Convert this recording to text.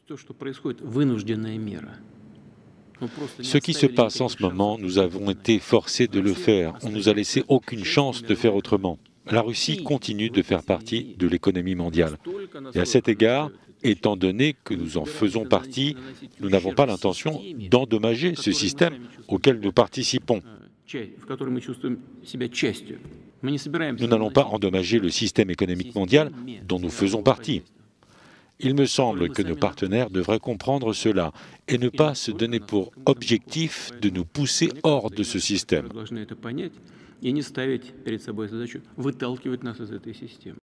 Ce qui se passe en ce moment, nous avons été forcés de le faire. On nous a laissé aucune chance de faire autrement. La Russie continue de faire partie de l'économie mondiale. Et à cet égard, étant donné que nous en faisons partie, nous n'avons pas l'intention d'endommager ce système auquel nous participons. Nous n'allons pas endommager le système économique mondial dont nous faisons partie. Il me semble que nos partenaires devraient comprendre cela et ne pas se donner pour objectif de nous pousser hors de ce système.